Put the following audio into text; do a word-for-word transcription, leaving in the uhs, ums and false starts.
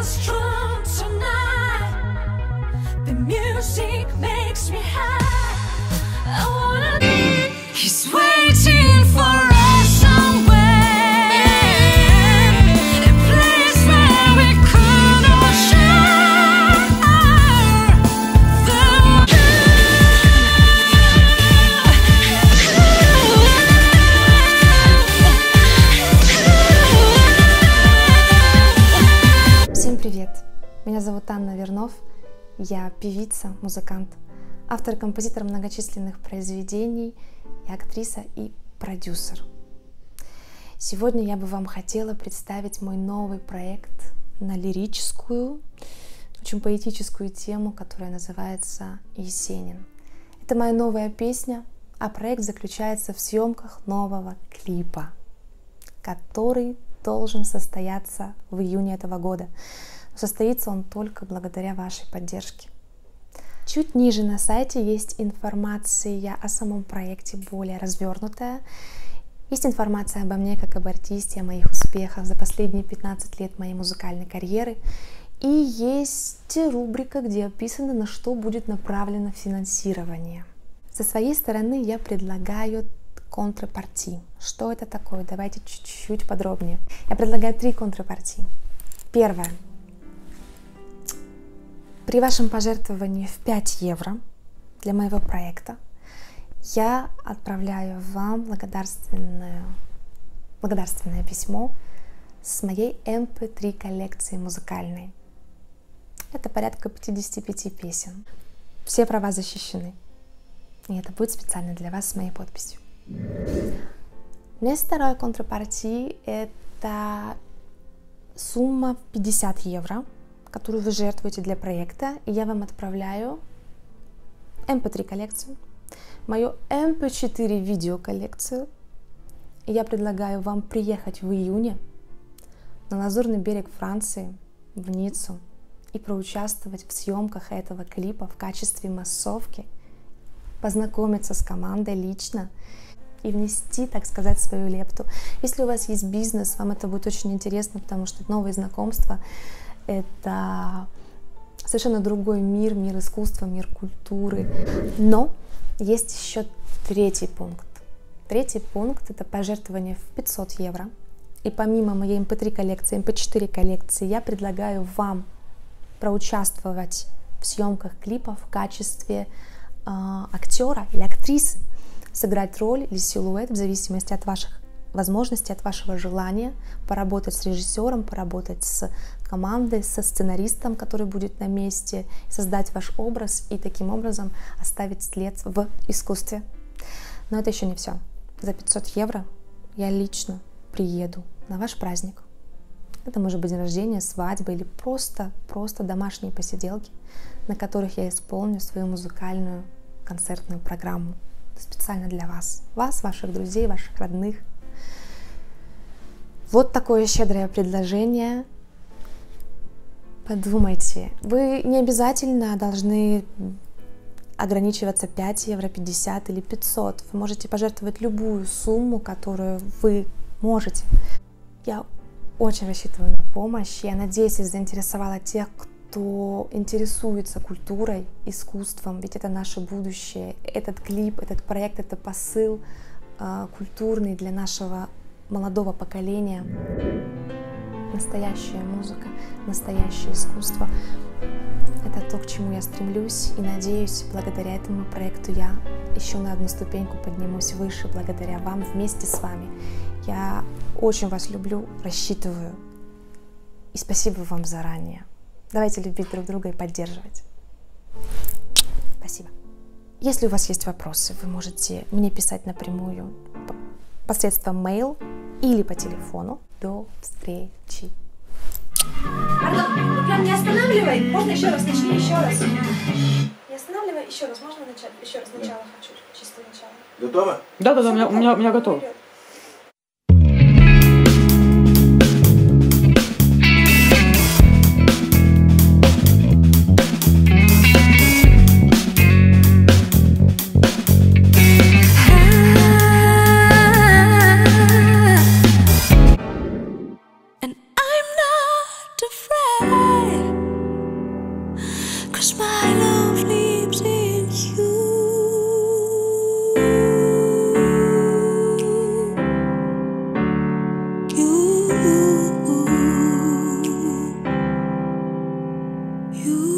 strong tonight. The music makes me high. I wanna be. He's waiting for us somewhere, a place where we could all share the Всем привет! Меня зовут Анна Вернов, я певица, музыкант, автор и композитор многочисленных произведений, и актриса и продюсер. Сегодня я бы вам хотела представить мой новый проект на лирическую, очень поэтическую тему, которая называется «Есенин». Это моя новая песня, а проект заключается в съемках нового клипа, который должен состояться в июне этого года. Но состоится он только благодаря вашей поддержке. Чуть ниже на сайте есть информация о самом проекте, более развернутая. Есть информация обо мне как об артисте, о моих успехах за последние пятнадцать лет моей музыкальной карьеры. И есть рубрика, где описано, на что будет направлено финансирование. Со своей стороны я предлагаю контрапарти. Что это такое? Давайте чуть-чуть подробнее. Я предлагаю три контрапарти. Первое. При вашем пожертвовании в пять евро для моего проекта я отправляю вам благодарственное, благодарственное письмо с моей эм пэ три коллекции музыкальной. Это порядка пятидесяти пяти песен. Все права защищены. И это будет специально для вас с моей подписью. У меня есть вторая контрапарти. Это сумма пятьдесят евро, которую вы жертвуете для проекта, и я вам отправляю эм пэ три коллекцию, мою эм пэ четыре видео коллекцию, и я предлагаю вам приехать в июне на Лазурный берег Франции, в Ниццу, и проучаствовать в съемках этого клипа в качестве массовки, познакомиться с командой лично и внести, так сказать, свою лепту. Если у вас есть бизнес, вам это будет очень интересно, потому что новые знакомства — это совершенно другой мир, мир искусства, мир культуры. Но есть еще третий пункт. Третий пункт — это пожертвование в пятьсот евро. И помимо моей эм пэ три коллекции, эм пэ четыре коллекции, я предлагаю вам проучаствовать в съемках клипа в качестве э, актера или актрисы, сыграть роль или силуэт в зависимости от ваших возможностей, от вашего желания, поработать с режиссером, поработать с командой, со сценаристом, который будет на месте, создать ваш образ и таким образом оставить след в искусстве. Но это еще не все. За пятьсот евро я лично приеду на ваш праздник. Это может быть день рождения, свадьба или просто, просто домашние посиделки, на которых я исполню свою музыкальную концертную программу специально для вас. Вас, ваших друзей, ваших родных. Вот такое щедрое предложение. Подумайте, вы не обязательно должны ограничиваться пять евро, пятьдесят или пятьсот. Вы можете пожертвовать любую сумму, которую вы можете. Я очень рассчитываю на помощь. Я надеюсь, я заинтересовала тех, кто интересуется культурой, искусством, ведь это наше будущее. Этот клип, этот проект, это посыл э, культурный для нашего молодого поколения. Настоящая музыка, настоящее искусство — это то, к чему я стремлюсь, и надеюсь, благодаря этому проекту я еще на одну ступеньку поднимусь выше, благодаря вам, вместе с вами. Я очень вас люблю, рассчитываю, и спасибо вам заранее. Давайте любить друг друга и поддерживать. Спасибо. Если у вас есть вопросы, вы можете мне писать напрямую посредством mail или по телефону. До встречи. Пардон, прям не останавливай. Можно еще раз, начни еще раз. Не останавливай, еще раз. Можно начать? Еще раз начало хочу. Чисто начало. Готово? Да, да, да, у меня, у меня, у меня готово. and I'm not afraid. 'cause my love lives in you. You, you.